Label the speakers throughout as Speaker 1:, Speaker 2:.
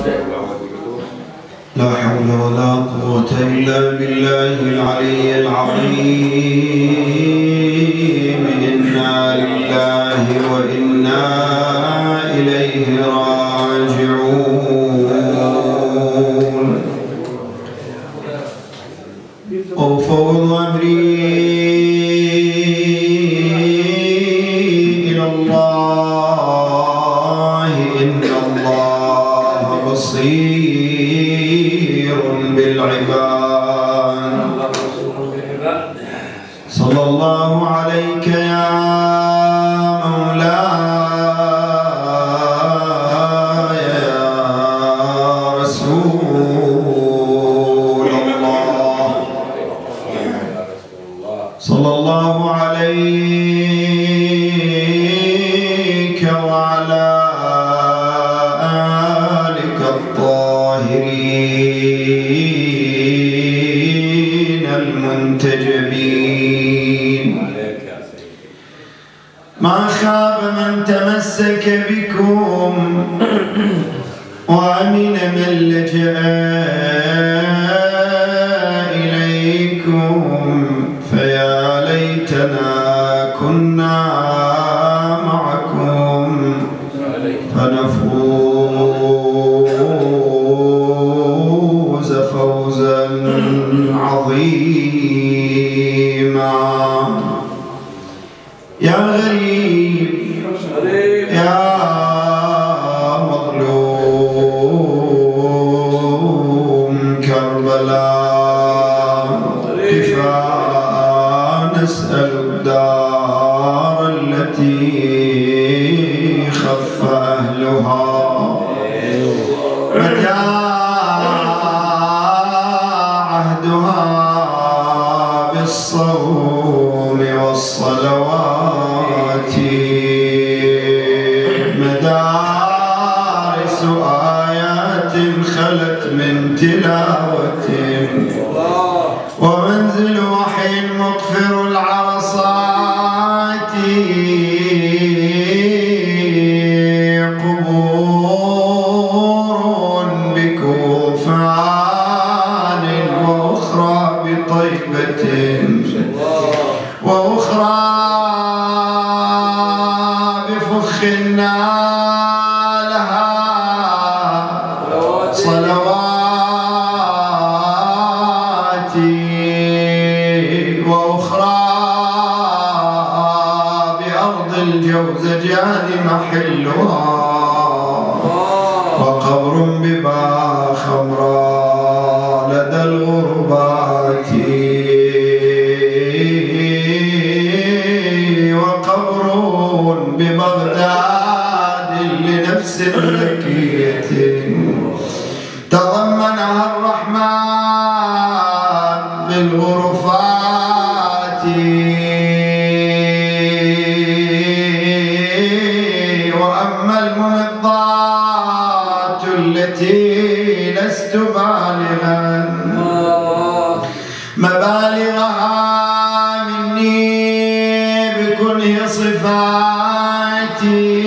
Speaker 1: لا حول ولا قوة إلا بالله العلي العظيم. إنا لله وإنا إليه راجعون. أفوض أمري إلى الله إن الله بصير بالعباد. صلى الله عليك يا مولاي يا رسول الله. صلى الله عليك وعلى آلك الطاهرين المنتجبين. ما خاب من تمسك بكم وأمن من لجأ إليكم. فيا ليتنا كنا معكم فنفوز فوزا عظيما. يا غريب يا مظلوم كربلاء كفاء نسأل الدار التي خف أهلها. متى عهدها بالصوم والصلوات. مدارس آيات خلت من تلاوة ومنزل وحي مغفر العرصات. قبور بكوفان وأخرى بطيبة وأخرى بفخ لها صلوات وأخرى بأرض الجوزجان محلها. وقبر ببا خمراء لدى الغربات. وقبر ببغداد لنفس ذكية تضمنها الرحمن بالغرفات. وأما الممضات التي لست بالغا مبالغها مني بكله صفاتي.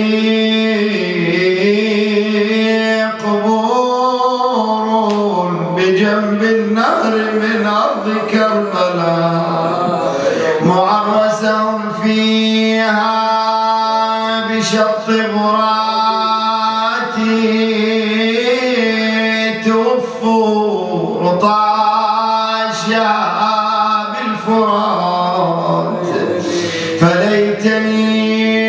Speaker 1: قبور بجنب النهر من أرض كربلاء معرسة فيها بشط غراتي. توفوا عطاشا بالفرات. فليتني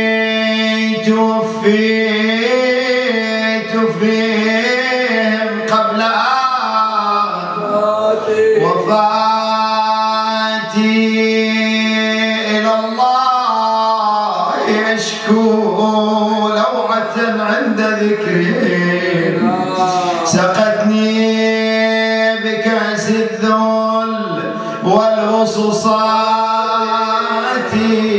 Speaker 1: توفيت فيهم قبل وفاتي. إلى الله أشكو لوعة عند ذكرهم. سقتني بكأس الذل والغصصات.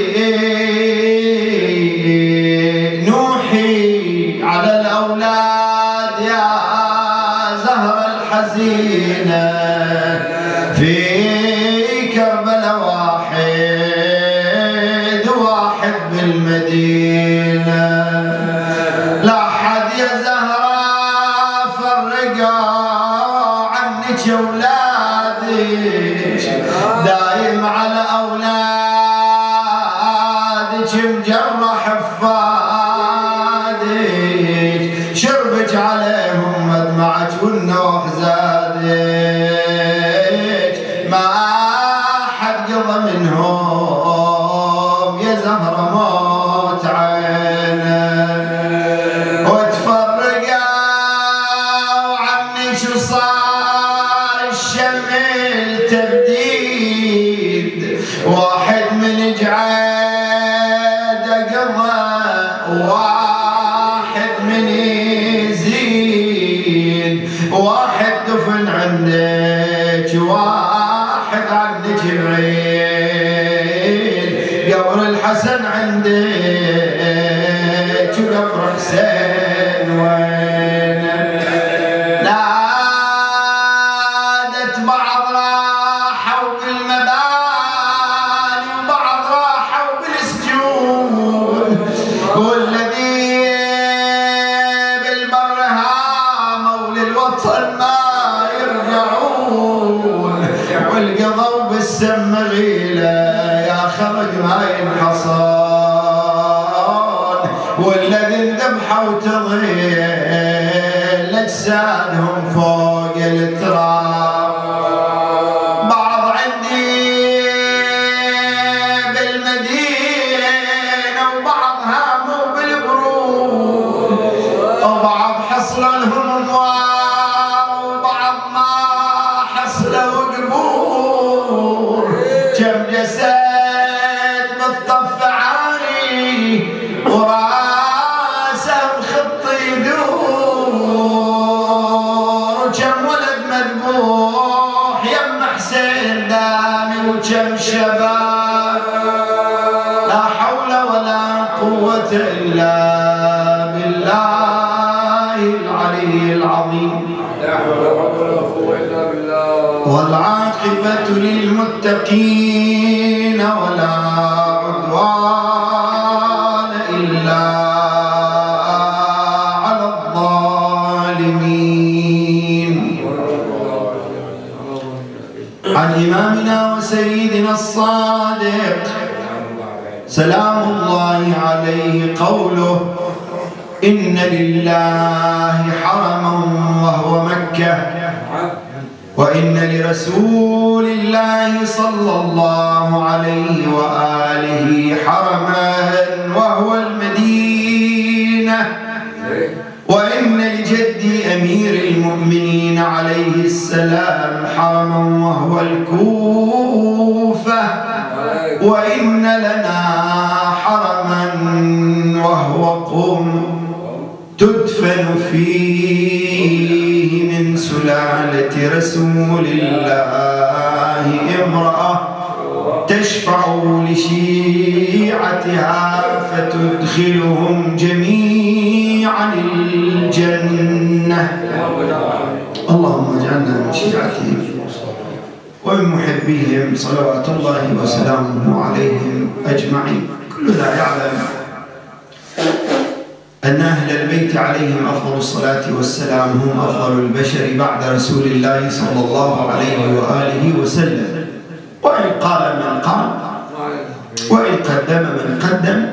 Speaker 1: نوحي على الأولاد يا زهر الحزينة. في كربلاء واحد بالمدينة. لا أحد يا زهراء فرق أولادك أولادك دايم على أولادك مجرح حفادك شربك عليهم مدمعك والنوح زادك ما حد قضى منهم يا زهرة موت عينك وتفرقوا عني شو صار الشمل تبديد واحد من جعيد قضى واحد من يزيد واحد دفن عندك واحد عنك بعيد قبر الحسن عندك وقبر حسين وينك نادت بعض راحوا بالمباني وبعض راحوا بالسجون والذي بالبر هاموا للوطن ما يرجعون والقضوا بالسم غيله يا خلق ما ينحصون والذي انذبحوا تضيل اجسادهم فوق التراب بعض عندي بالمدينه وبعض هاموا بالبرود وبعض حصل لهم اموال وبعض ما حصلوا قبور كم جسد بالطف عالي وراسه بخط يدور وكم ولد مذبوح يم حسين دامي وكم شباب لا حول ولا قوة إلا بالله العلي العظيم
Speaker 2: لا حول ولا قوة إلا بالله
Speaker 1: والعاقبة للمتقين ولا عدوان إلا على الظالمين عن إمامنا وسيدنا الصادق سلام الله عليه قوله إن لله حرما وهو مكة وإن لرسول الله صلى الله عليه وآله حرما وهو المدينة وإن لجدي أمير المؤمنين عليه السلام حرما وهو الكوفة وإن لنا حرما وهو قم تدفن فيه من سلالة رسول الله امرأة تشفع لشيعتها فتدخلهم جميعا الجنة اللهم اجعلنا من شيعتهم ومن محبيهم صلوات الله وسلامه عليهم أجمعين. كلنا يعلم أن أهل البيت عليهم أفضل الصلاة والسلام هم أفضل البشر بعد رسول الله صلى الله عليه وآله وسلم، وإن قال من قال وإن قدم من قدم،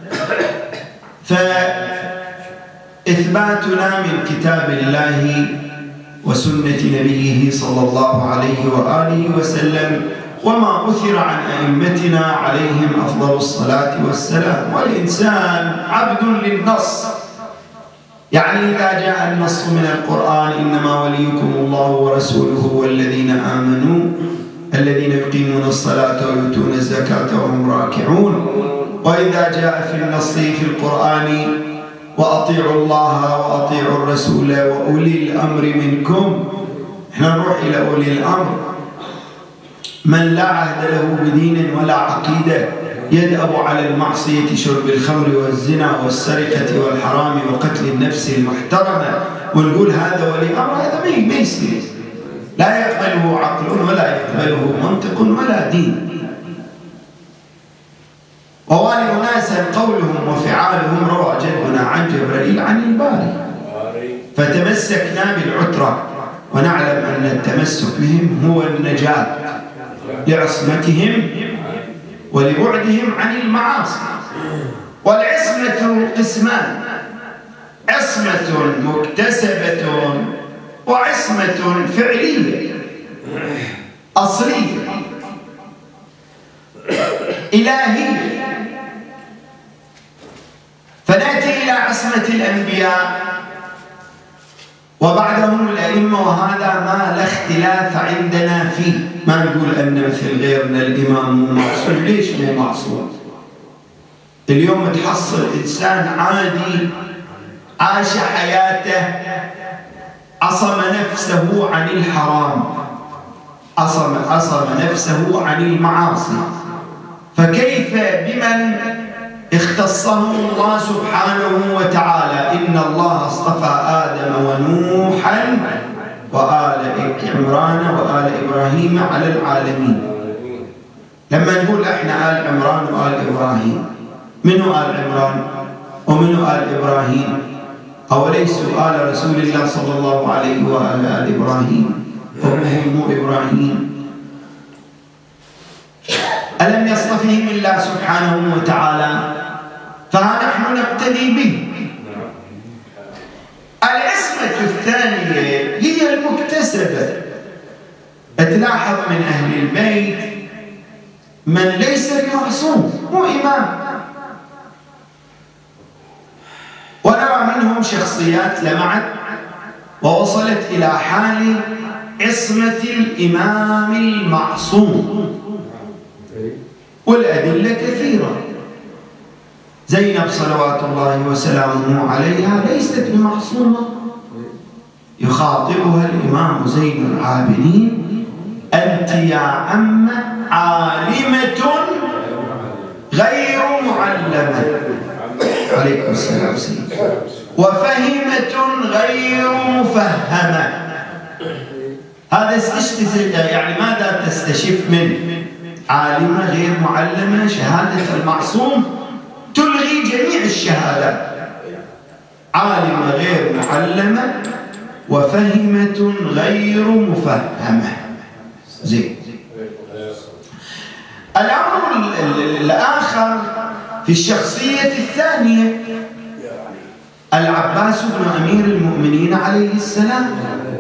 Speaker 1: فإثباتنا من كتاب الله وسنة نبيه صلى الله عليه وآله وسلم وما أثر عن أئمتنا عليهم أفضل الصلاة والسلام. والإنسان عبد للنص، يعني إذا جاء النص من القرآن إنما وليكم الله ورسوله والذين آمنوا الذين يقيمون الصلاة ويؤتون الزكاة وهم راكعون، وإذا جاء في النص في القرآن وأطيعوا الله وأطيعوا الرسول وأولي الأمر منكم، احنا نروح إلى أولي الأمر من لا عهد له بدين ولا عقيدة، يدأب على المعصية شرب الخمر والزنا والسرقة والحرام وقتل النفس المحترمة، ونقول هذا ولي أمر، هذا ما يصير، لا يقبله عقل ولا يقبله منطق ولا دين. ووالي أناسا قولهم وفعالهم روى جدنا عن جبرائيل عن الباري، فتمسكنا بالعترة ونعلم أن التمسك بهم هو النجاة لعصمتهم ولبعدهم عن المعاصي. والعصمة قسمان: عصمة مكتسبة وعصمة فعلية أصلية إلهية. فنأتي إلى عصمة الأنبياء وبعدهم الأئمة، وهذا ما لا اختلاف عندنا فيه. ما نقول أن مثل غيرنا الإمام مو معصوم. ليش مو معصوم؟ اليوم تحصل إنسان عادي عاش حياته عصم نفسه عن الحرام، عصم نفسه عن المعاصي، فكيف بمن اختصه الله سبحانه وتعالى؟ إن الله اصطفى آدم ونوحا وآل عمران وآل إبراهيم على العالمين. لما نقول احنا آل عمران وآل إبراهيم، منو آل عمران ومنو آل إبراهيم؟ أوليسوا آل رسول الله صلى الله عليه وآل إبراهيم وهم إبراهيم؟ ألم يصطفهم الله سبحانه وتعالى؟ فها نحن نقتدي به. العصمة الثانية هي المكتسبة. تلاحظ من أهل البيت من ليس بمعصوم، مو إمام، ونرى منهم شخصيات لمعت ووصلت إلى حال عصمة الإمام المعصوم، والأدلة كثيرة. زينب صلوات الله وسلامه عليها ليست بمعصومة، يخاطبها الإمام زين العابدين: أنت يا عم عالمة غير معلمة، عليكم السلام سيدي، وفهمة غير مفهمة. هذا يعني ماذا تستشف منه؟ عالمة غير معلمة، شهادة المعصوم تلغي جميع الشهادات. عالمة غير معلمة وفهمة غير مفهمة. زين. الأمر الآخر في الشخصية الثانية العباس بن أمير المؤمنين عليه السلام.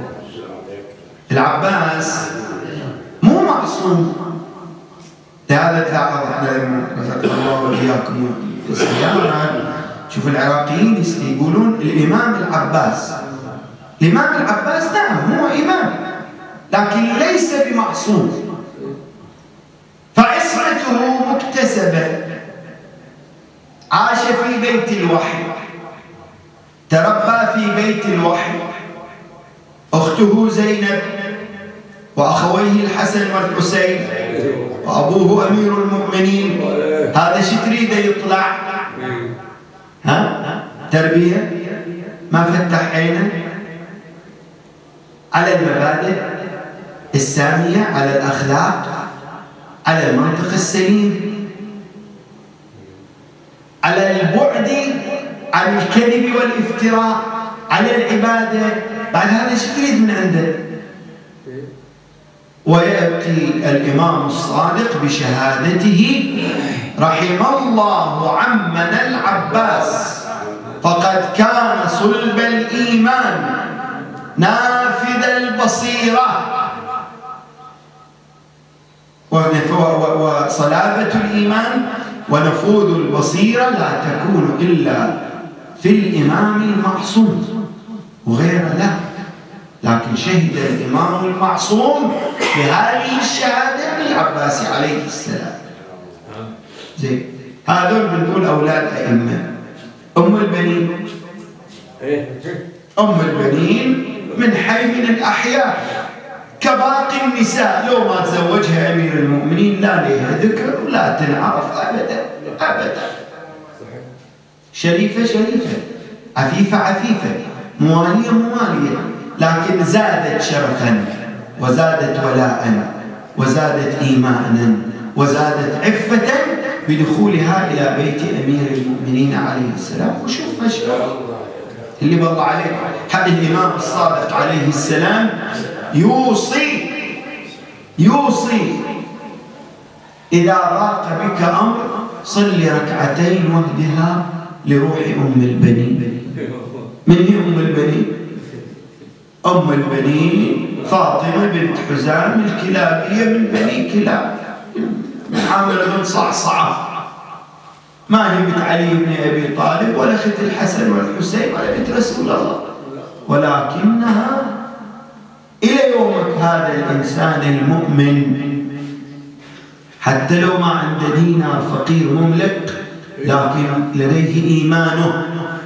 Speaker 1: العباس مو معصوم. لهذا تلاحظ احنا لما رزقنا الله واياكم السيارة، شوف العراقيين يقولون الإمام العباس. الإمام العباس نعم هو إمام، لكن ليس بمعصوم، فعصمته مكتسبة. عاش في بيت الوحي، تربى في بيت الوحي. أخته زينب وأخويه الحسن والحسين وأبوه أمير المؤمنين. هذا شو تريده يطلع؟ ها؟ تربية؟ ما فتح عينه على المبادئ السامية، على الأخلاق، على المنطق السليم، على البعد عن الكذب والافتراء، على العبادة. بعد هذا شو تريد من عنده؟ ويأتي الإمام الصادق بشهادته: رحم الله عمنا العباس فقد كان صلب الإيمان نافذ البصيرة. وصلابة الإيمان ونفوذ البصيرة لا تكون إلا في الإمام المعصوم وغير له. لكن شهد الإمام المعصوم بهذه الشهادة للعباس عليه السلام. زين. هذول بنقول أولاد أئمة. أم البنين، أم البنين من حي من الأحياء كباقي النساء، لو ما تزوجها أمير المؤمنين لا لها ذكر ولا تنعرف أبدا أبدا. شريفة شريفة، عفيفة عفيفة، موالية موالية، لكن زادت شرفا وزادت ولاء وزادت إيمانا وزادت عفة بدخولها إلى بيت أمير المؤمنين عليه السلام. وشوف ما شاء الله اللي بالله عليك حق الإمام الصادق عليه السلام يوصي إذا ضاق بك أمر صل ركعتين واهدها لروح أم البنين. من هي أم البنين؟ أم البنين فاطمة بنت حزام الكلابية من بني كلاب، من حامل بن صعصعة، ما هي بنت علي بن أبي طالب ولا أخت الحسن والحسين ولا بنت رسول الله، ولكنها إلى يومك هذا الإنسان المؤمن حتى لو ما عنده دينار فقير مملك، لكن لديه إيمانه،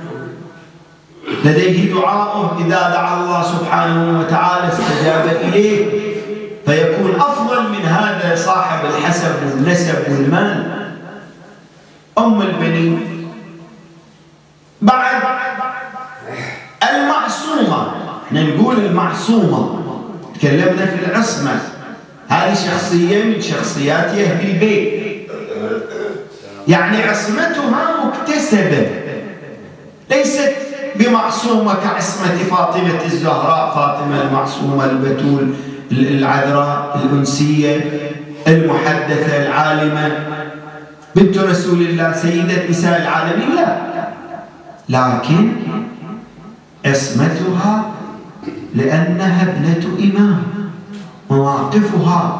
Speaker 1: لديه دعاؤه، إذا دعا الله سبحانه وتعالى استجاب إليه، فيكون أفضل من هذا صاحب الحسب والنسب والمال. أم البنين. بعد المعصومة، احنا نقول المعصومة، تكلمنا في العصمة، هذه شخصية من شخصيات أهل البيت، يعني عصمتها مكتسبة، ليست بمعصومة كعصمة فاطمة الزهراء، فاطمة المعصومة البتول العذراء الأنسية المحدثة العالمة بنت رسول الله سيدة نساء العالمين، لا، لكن عصمتها لأنها ابنة إمام، مواقفها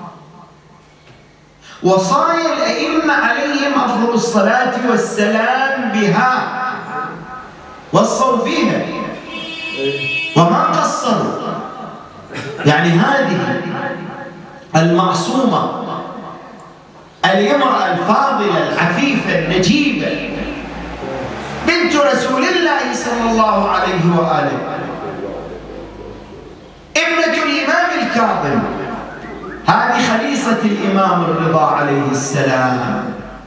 Speaker 1: وصايا الأئمة عليهم أفضل الصلاة والسلام بها، وصوا بها وما قصروا. يعني هذه المعصومة الامرأة الفاضلة العفيفة النجيبة بنت رسول الله صلى الله عليه وآله، ابنة الإمام الكاظم، هذه خليصة الإمام الرضا عليه السلام،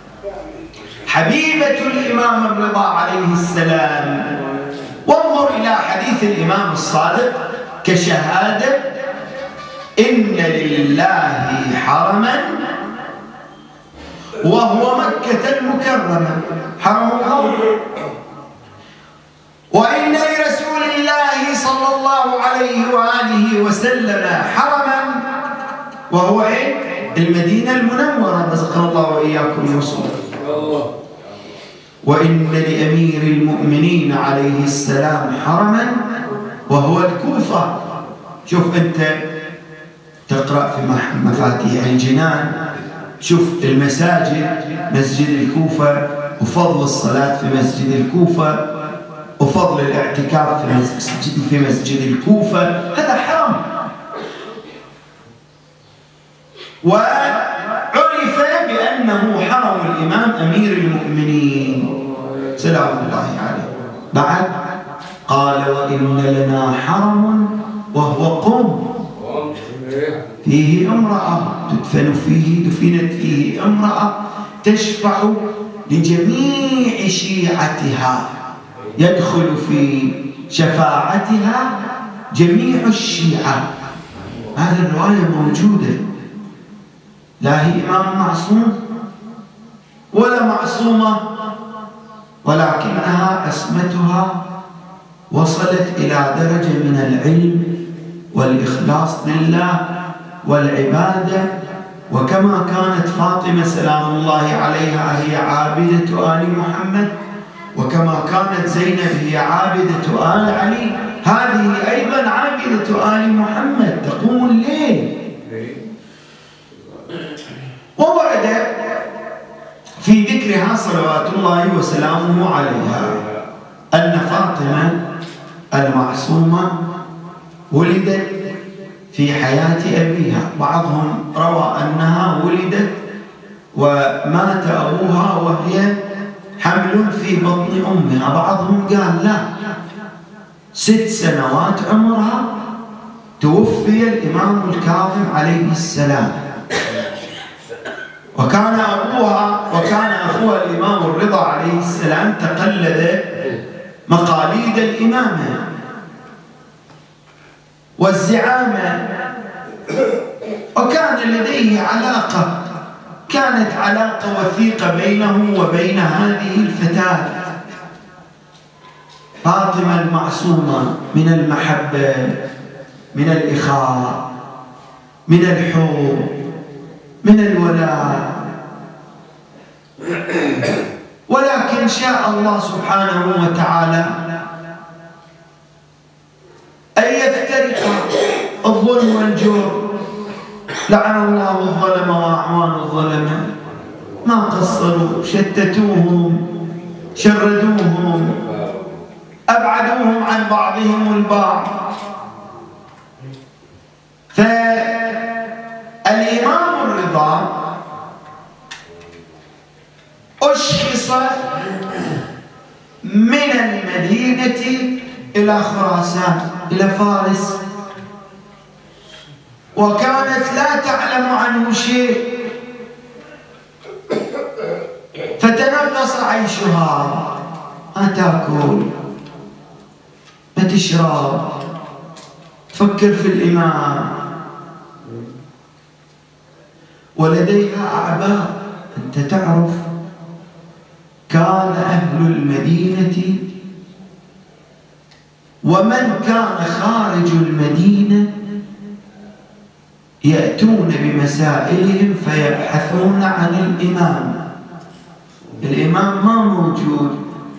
Speaker 1: حبيبة الإمام الرضا عليه السلام. وانظر إلى حديث الإمام الصادق كشهادة إن لله حرما وهو مكة المكرمة، حرم الأرض، وإن لرسول الله صلى الله عليه وآله وسلم حرما وهو إيه؟ المدينة المنورة، رزقنا الله وإياكم الوصول. وإن لأمير المؤمنين عليه السلام حرما وهو الكوفة. شوف أنت تقرأ في مفاتيح الجنان، شوف المساجد، مسجد الكوفة وفضل الصلاة في مسجد الكوفة وفضل الاعتكاف في مسجد الكوفة، هذا حرم. وعرف بأنه حرم الإمام أمير المؤمنين سلام الله عليه. بعد قال وإن لنا حرم وهو قوم فيه امرأة تدفنت فيه امرأة تشفع لجميع شيعتها، يدخل في شفاعتها جميع الشيعة. هذه الرواية موجودة، لا هي إمام معصوم ولا معصومة، ولكنها عصمتها وصلت إلى درجة من العلم والإخلاص لله والعبادة. وكما كانت فاطمة سلام الله عليها هي عابدة آل محمد، وكما كانت زينب هي عابدة آل علي، هذه أيضا عابدة آل محمد تقوم الليل. وورد في ذكرها صلوات الله وسلامه عليها أن فاطمة المعصومة ولدت في حياة أبيها، بعضهم روى أنها ولدت ومات أبوها وهي حمل في بطن أمها، بعضهم قال لا، 6 سنوات عمرها توفي الإمام الكاظم عليه السلام، وكان أخوها الإمام الرضا عليه السلام تقلد مقاليد الإمامة والزعامة، وكان لديه كانت علاقة وثيقة بينه وبين هذه الفتاة. فاطمة المعصومة من المحبة، من الإخاء، من الحب، من الولاء. ولكن شاء الله سبحانه وتعالى أن يفترق الظلم والجور. لعن الله الظلم وأعوان الظلمة، ما قصروا، شتتوهم، شردوهم، أبعدوهم عن بعضهم البعض. فالإمام الرضا أشخص من المدينة إلى خراسان، إلى فارس، وكانت لا تعلم عنه شيء، فتنغص عيشها، ما تاكل، ما تشرب، تفكر في الإمام، ولديها أعباء. أنت تعرف كان أهل المدينة ومن كان خارج المدينة يأتون بمسائلهم فيبحثون عن الإمام. الإمام ما موجود،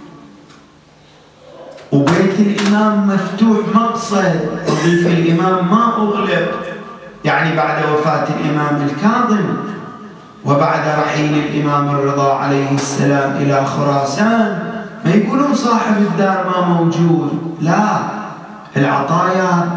Speaker 1: وبيت الإمام مفتوح مقصد، وظيفة الإمام ما أغلق. يعني بعد وفاة الإمام الكاظم وبعد رحيل الإمام الرضا عليه السلام إلى خراسان ما يقولون صاحب الدار ما موجود، لا، العطايا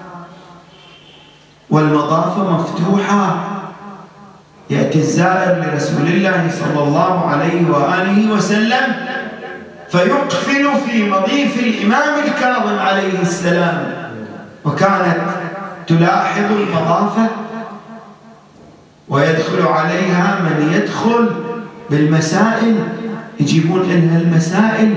Speaker 1: والمضافة مفتوحة. يأتي الزائر لرسول الله صلى الله عليه وآله وسلم فيقفل في مضيف الإمام الكاظم عليه السلام، وكانت تلاحظ المضافة ويدخل عليها من يدخل بالمسائل، يجيبون لها المسائل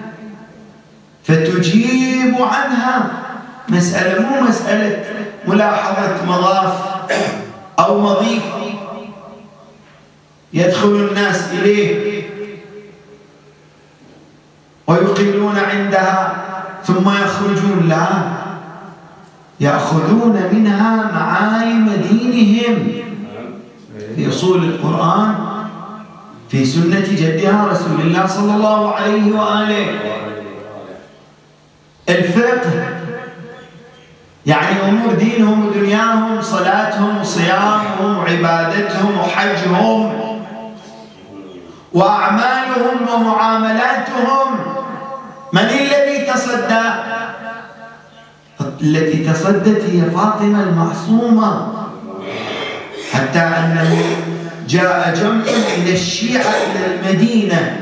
Speaker 1: فتجيب عنها. مسألة مو مسألة ملاحظة مضاف أو مضيف يدخل الناس إليه ويقلون عندها ثم يخرجون، لا، يأخذون منها معالم دينهم في أصول القرآن، في سنة جدها رسول الله صلى الله عليه وآله. الفقه يعني أمور دينهم ودنياهم، صلاتهم وصيامهم وعبادتهم وحجهم وأعمالهم ومعاملاتهم. من الذي تصدى؟ التي تصدت هي فاطمة المعصومة، حتى أنه جاء جمع من الشيعة إلى المدينة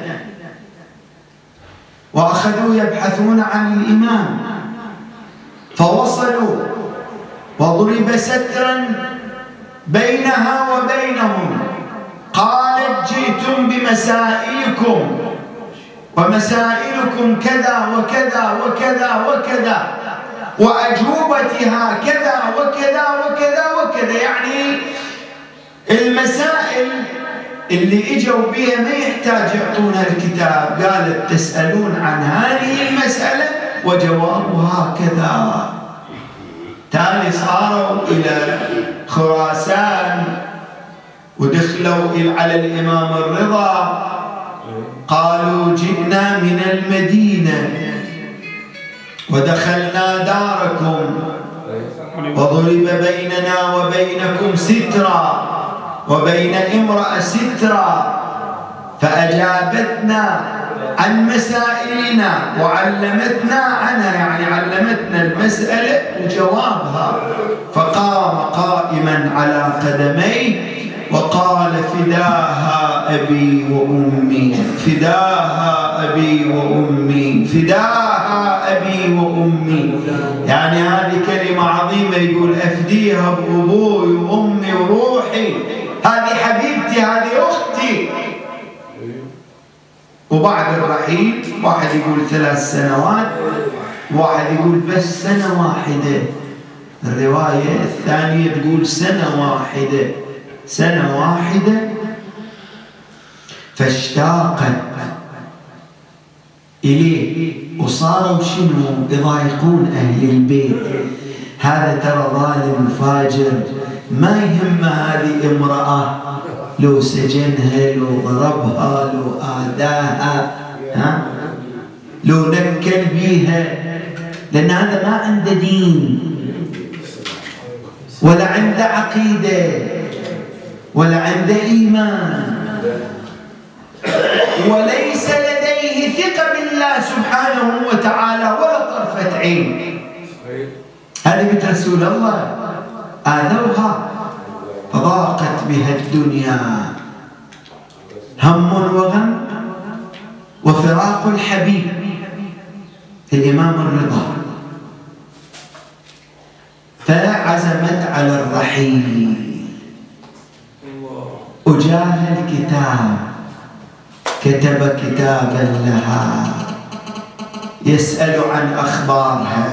Speaker 1: وأخذوا يبحثون عن الإمام، فوصلوا وضرب سترا بينها وبينهم. قالت جئتم بمسائلكم ومسائلكم كذا وكذا وكذا وكذا، وأجوبتها كذا وكذا وكذا وكذا. يعني المسائل اللي اجوا بها ما يحتاج يعطونها الكتاب، قالت تسألون عن هذه المسألة وجوابها كذا. تالي صاروا إلى خراسان ودخلوا على الإمام الرضا، قالوا جئنا من المدينة ودخلنا داركم وضرب بيننا وبينكم سترا وبين امرأة سترا، فأجابتنا عن مسائلنا وعلمتنا عنها، يعني علمتنا المسألة وجوابها. فقام قائما على قدميه وقال فداها أبي وأمي، فداها أبي وأمي، فداها أبي وأمي. يعني هذه كلمة عظيمة، يقول أفديها بأبوي وأمي وروحي، هذه حبيبتي، هذه أختي. وبعد الرحيل واحد يقول 3 سنوات، واحد يقول بس سنة واحدة، الرواية الثانية تقول سنة واحدة، سنة واحدة. فاشتاقت إليه وصاروا شنو يضايقون أهل البيت. هذا ترى ظالم فاجر، ما يهم هذه امرأة لو سجنها، لو ضربها، لو آذاها، لو نكل بيها، لأن هذا ما عنده دين ولا عنده عقيدة ولا عنده إيمان، وليس لديه ثقة بالله سبحانه وتعالى ولا طرفة عين. هذه بنت رسول الله آذوها فضاقت بها الدنيا، هم وغم وفراق الحبيب الإمام الرضا، فعزمت على الرحيل وجاء الكتاب، كتب كتابا لها يسأل عن أخبارها،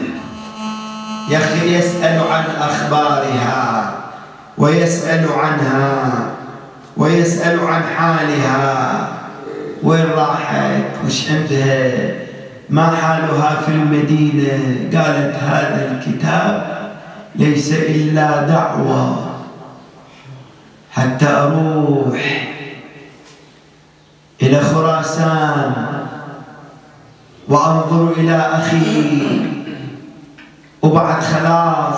Speaker 1: يسأل عن أخبارها ويسأل عنها ويسأل عن حالها، وين راحت، وش عندها، ما حالها في المدينة. قالت هذا الكتاب ليس إلا دعوة حتى أروح إلى خراسان وأنظر إلى أخي، وبعد خلاص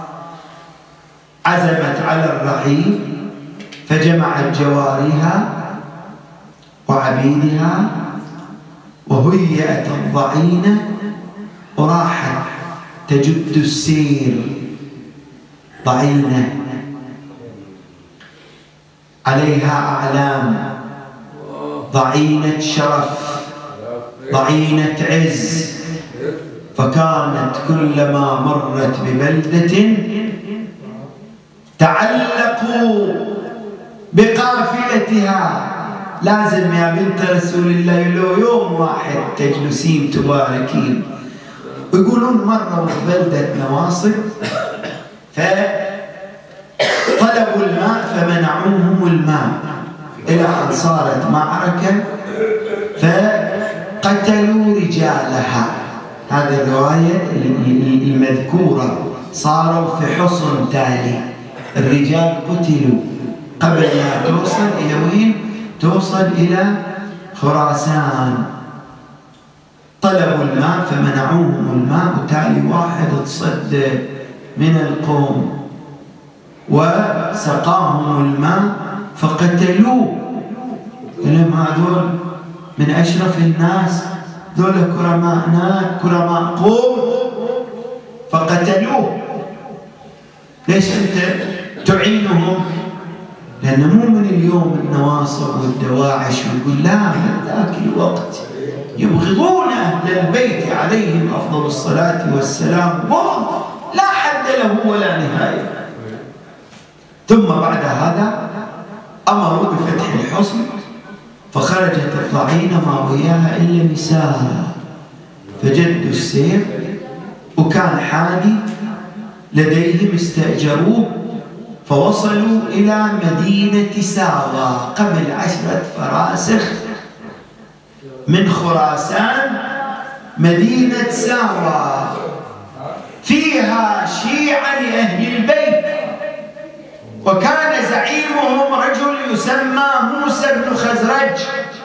Speaker 1: عزمت على الرحيل، فجمعت جواريها وعبيدها وهيئت الضعينة وراحت تجد السير. ضعينة عليها أعلام، ضعينة شرف، ضعينة عز، فكانت كلما مرت ببلدة تعلقوا بقافلتها. لازم يا بنت رسول الله لو يوم واحد تجلسين تباركين. ويقولون مرة ببلدة نواصب فطلبوا الماء فمنعوهم الماء إلى أن صارت معركة فقتلوا رجالها. هذه الرواية المذكورة. صاروا في حصن تالي، الرجال قتلوا قبل ما توصل إلى وين؟ توصل إلى خراسان. طلبوا الماء فمنعوهم الماء، وتالي واحد تصدى من القوم وسقاهم الماء فقتلوه. لهم هذول من أشرف الناس، ذول كرماء قوم، فقتلوه. ليش أنت تعينهم؟ لأنه مو من اليوم النواصب والدواعش ويقول لا، من ذاك الوقت يبغضون أهل البيت عليهم أفضل الصلاة والسلام، لا حد له ولا نهاية. ثم بعد هذا أمروا بفتح الحصن، فخرجت الضعينة ما وياها إلا نساء، فجدوا السير وكان حادي لديهم استأجروه، فوصلوا إلى مدينة ساوى قبل 10 فراسخ من خراسان. مدينة ساوى فيها شيعة لأهل البيت، وكان زعيمهم رجل يسمى موسى بن خزرج.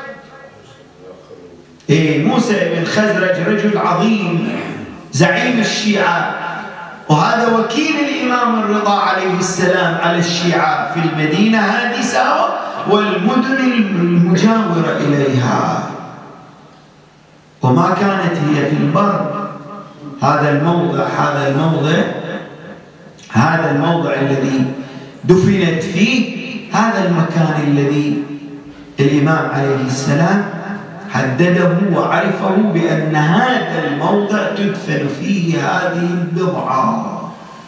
Speaker 1: موسى بن خزرج رجل عظيم زعيم الشيعة، وهذا وكيل الإمام الرضا عليه السلام على الشيعة في المدينة هذه ساوى والمدن المجاورة إليها. وما كانت هي في البر. هذا الموضع الذي دفنت فيه، هذا المكان الذي الإمام عليه السلام حدده وعرفه بأن هذا الموضع تدفن فيه هذه البضعة.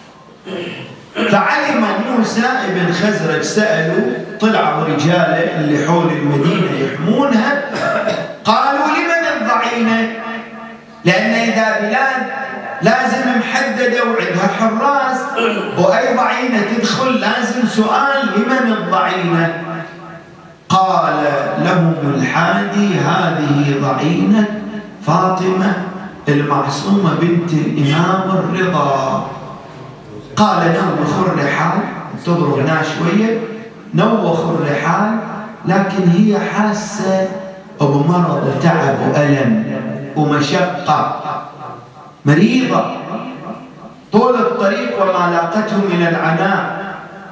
Speaker 1: فعلم موسى بن خزرج، سألوا، طلعوا رجاله اللي حول المدينة يحمونها، قالوا لمن الضعينة؟ لأن إذا بلاد لازم محددة وعندها حراس، وأي ضعينة تدخل لازم سؤال لمن الضعينة. قال لهم الحادي هذه ضعينة فاطمة المعصومة بنت الإمام الرضا. قال نوخوا الرحال، انتظروا هنا شوية، نوخوا الرحال، لكن هي حاسة بمرض وتعب وألم ومشقة، مريضة طول الطريق وما لاقته من العناء.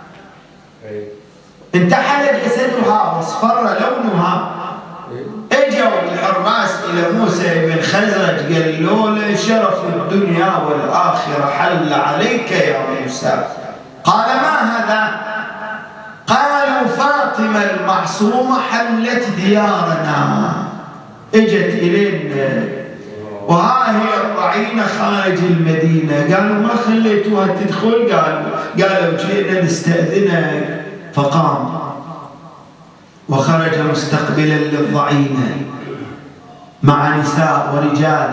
Speaker 1: انتحل جسدها واصفر لونها. اجوا الحراس الى موسى بن خزرج قالوا له شرف الدنيا والاخره حل عليك يا موسى. قال ما هذا؟ قالوا فاطمه المعصومه حلت ديارنا، اجت الينا وها هي الرعينه خارج المدينه. قالوا ما خليتوها تدخل؟ قالوا جئنا نستاذنك. فقام وخرج مستقبلا للضعينة مع نساء ورجال،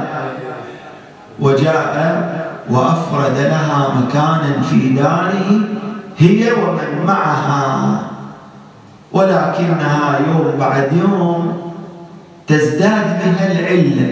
Speaker 1: وجاء وأفرد لها مكانا في داره هي ومن معها، ولكنها يوم بعد يوم تزداد بها العلة.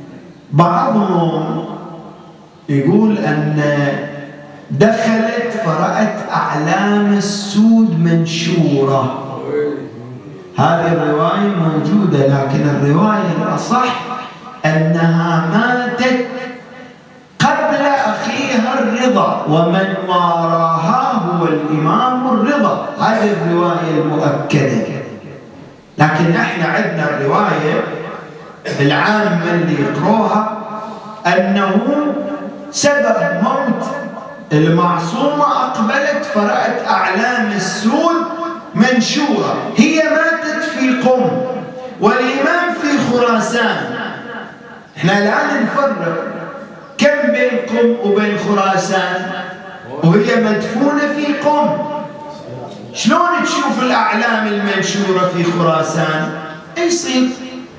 Speaker 1: بعضهم يقول أن دخلت فرأت أعلام السود منشورة. هذه الرواية موجودة، لكن الرواية الأصح أنها ماتت قبل أخيها الرضا، ومن واراها هو الإمام الرضا. هذه الرواية المؤكدة. لكن احنا عندنا الرواية العامة اللي يقروها أنه سبب موت المعصومة أقبلت فرأت أعلام السود منشورة. هي ماتت في قم والإمام في خراسان. احنا الآن نفرق كم بين قم وبين خراسان، وهي مدفونة في قم. شلون تشوف الأعلام المنشورة في خراسان؟ يصير.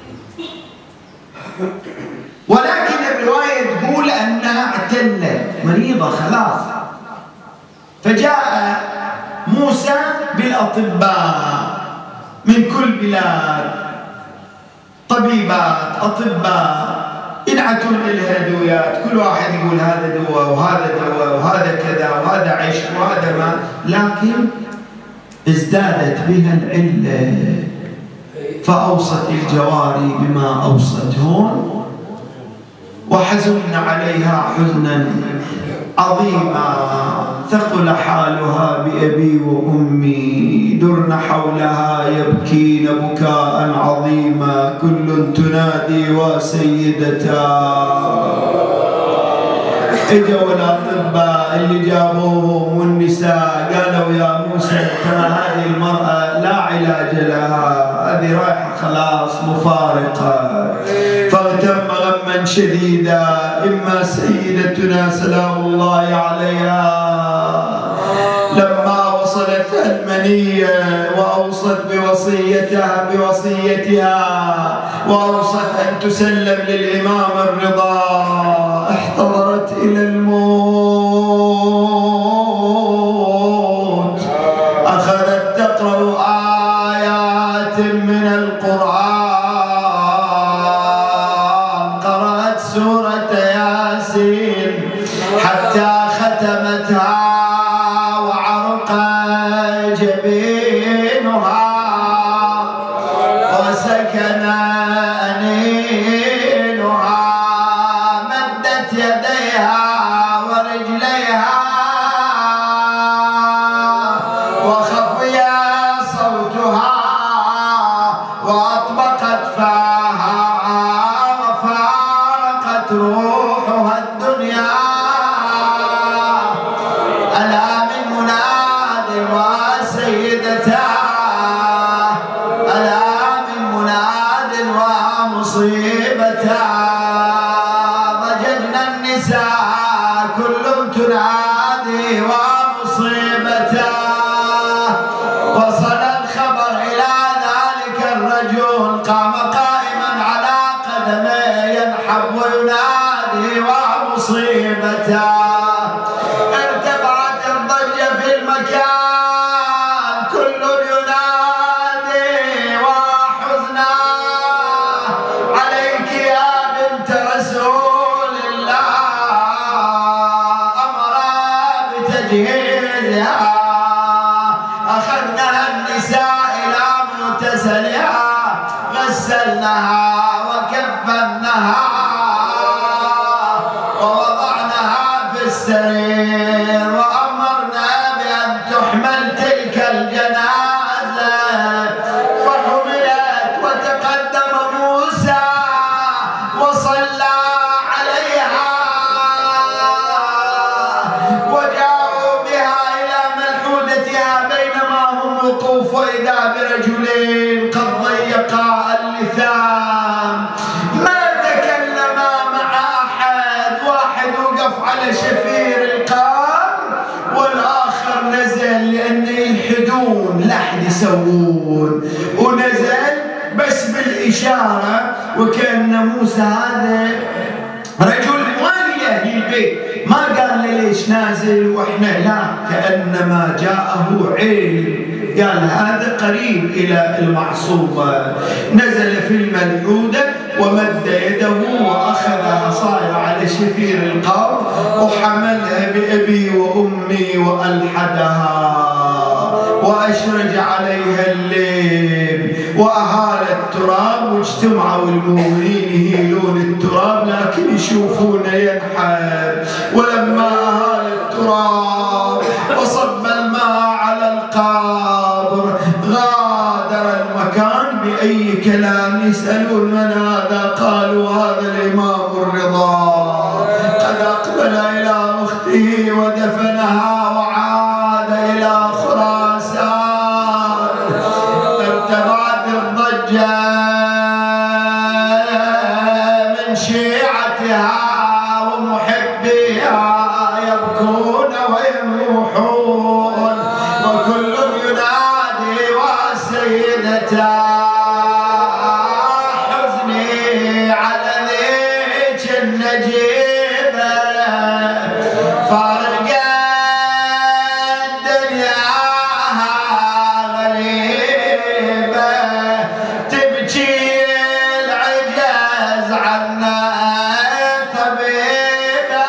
Speaker 1: ولكن الرواية تقول أنها اعتلت مريضة خلاص. فجاء موسى بالأطباء من كل بلاد، طبيبات أطباء ينعتون الهدويات، كل واحد يقول هذا دواء وهذا دواء وهذا كذا وهذا عيش وهذا ما، لكن ازدادت بها العلة. فأوصت الجواري بما أوصت هون، وحزن عليها حزنا عظيما، ثقل حالها بأبي وأمي، درن حولها يبكين بكاء عظيما، كل تنادي وسيدتا. اجوا الأطباء اللي جابوهم والنساء قالوا يا موسى ترى هذه المرأة لا علاج لها، هذه رايحة خلاص مفارقة. فاغتم غما شديدا، إما سيدتنا سلام الله عليها لما وصلت المنية وأوصت بوصيتها وأوصت أن تسلم للإمام الرضا، احتضرت إلى الموت. أخذت تقرأ آيات من القرآن، قرأت سورة ياسين حتى ختمتها وعرق جبينها وسكن أنينها، مدت يديها ورجليها وخفي صوتها وأطبقت فاها وفارقت روحها الدنيا. ألا من مناد وسيدتاه، ألا من مناد ومصيبتاه، ضججنا النساء كل تنادي ومصيبتاه. وصل الخبر إلى ذلك الرجل، قام قائما على قدميه ينحب وينادي ومصيبتاه. ارتفعت الضجة في المكان، كل ينادي وحزنا عليك يا بنت تجهيزها أخذناها النساء إلى مغتسلها غسلناها وكفناها ووضعناها في السرير وأمرنا بأن تحمل تلك الجنازة فحملت وتقدم موسى وصلى عليها وجاءوا بها إلى ملحودتها بينما هم وقوف وإذا برجلين قد ضيقا اللثام ما تكلما مع أحد، واحد وقف على شفير القبر والآخر نزل لأن يلحدون لحد يسوون ونزل بس بالإشارة وكأن موسى هذا رجل والي أهل البيت ما قال ليش نازل وإحنا لا كأنما جاءه علم قال هذا قريب إلى المعصوبة نزل في الملحودة ومد يده وأخذ عصايا على شفير القبر وحملها بأبي وأمي وألحدها وأشرج عليها الليل وأهال التراب واجتمعوا المؤمنين يهيلون التراب لكن يشوفونه ينحب ولما أهال التراب وصب الماء على القبر غادر المكان بأي كلام يسألون من هذا قالوا هذا الإمام الرضا قد أقبل إلى أخته ودفنها وعاد إلى خراسان ارتفعت الضجة من شيعتها ومحبيها يبكون وينوحون وكل ينادي وسيدتا حزني على ذيك النجيبة فارقت دنياها غريبة تبكي العجز عنا طبيبة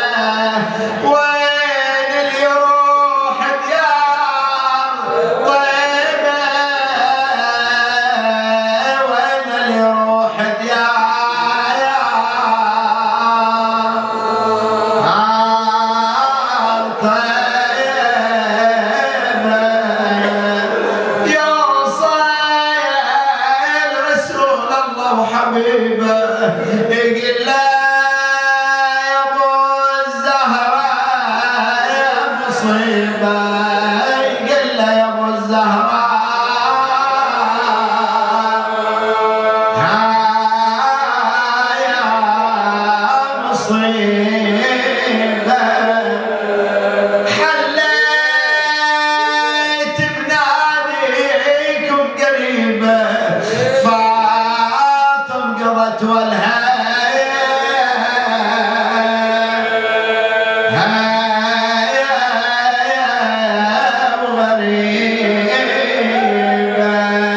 Speaker 1: وين اللي يروح ديار طيبة وين اللي يروح ديار طيبة يوصل رسول الله وحبيبه يقول له يا ابو الزهراء يا مصيبه يقول له يا ابو الزهراء يا مصيبه حليت بناديكم قريبه فاطم قضت والها وغريبه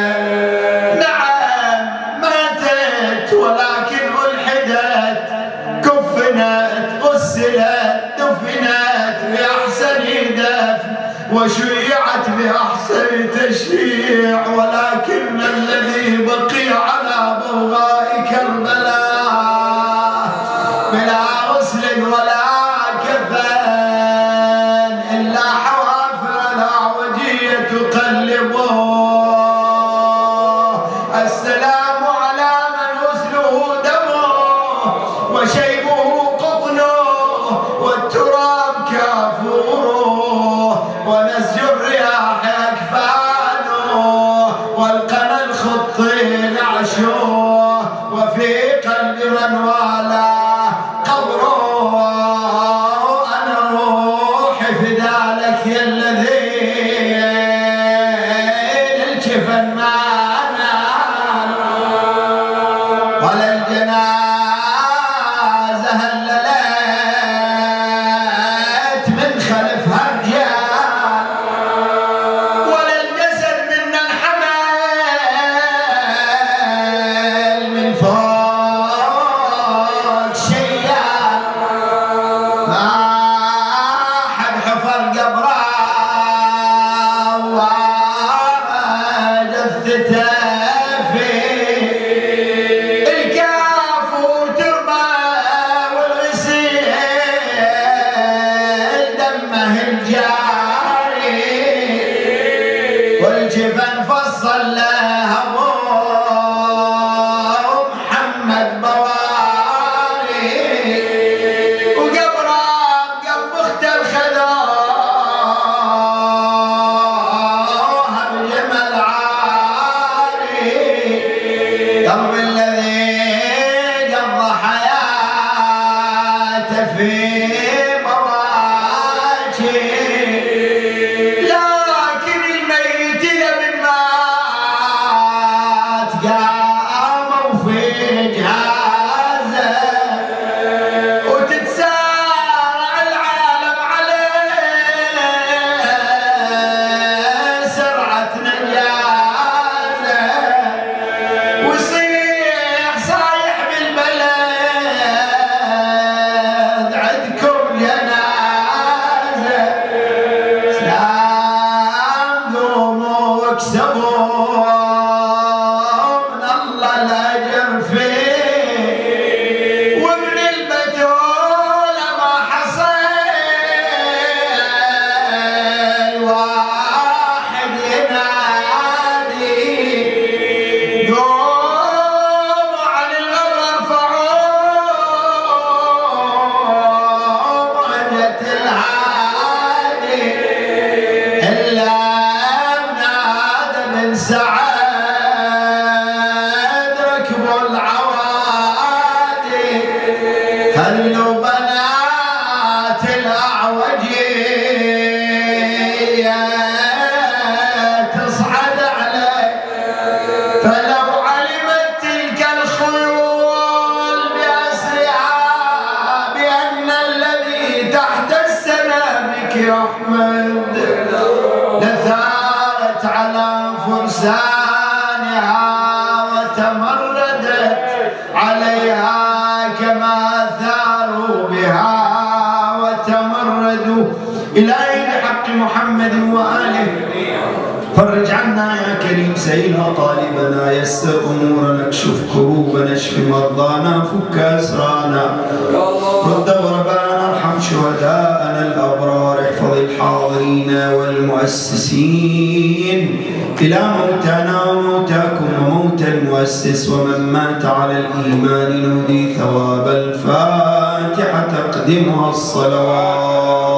Speaker 1: نعم ماتت ولكن ألحدت كفنت غسلت دفنت بأحسن دفن وشيعت بأحسن تشييع ولكن الذي بقي على بوغاء كربلاء بلا غسل ولا كفن إلا حوافر الأعوجية تقلبه السلام على من غسله دمه وشيبه قطنه والتراب كافوره ونسج الرياح أكفانه والقنا الخط نعش قبره وجثته في الكافور تربى والغسيل دمه الجاري والجبن فصل له ابو محمد بواري وقبره بقلب اخته الخذوها بجمل عاري قلب الذي قضى حياته في مواجه لكن الميت اذا من مات قاموا في جهازه وتتسارع العالم عليه سرعة نجازه ويصيح صايح بالبلد عندكم جنازه سلام قوموا واكسبوا من الله الاجر فيه ومن البتول ما حصل واحد ينادي قوموا عن الغبر ارفعوا عدة الهادي إلا منادى من سعد ركبوا العوادي خلوا بنات الأعوجية تصعد عليه فلو علمت تلك الخيول بأسرها بأن الذي تحت السنابك أحمد لثارت على فرسانها وتمردت عليها كما ثاروا بها وتمردوا. إلهي بحق محمد وآله فرج عنا يا كريم سيل مطالبنا يسر أمورنا اكشف كروبنا اشف مرضانا فك أسرانا رد غربانا ارحم شهداءنا الأبرار احفظ الحاضرين والمؤسسين إلى موتانا وموتاكم وموت المؤسس ومن مات على الإيمان نودي ثواب الفاتحة تقدمها الصلوات.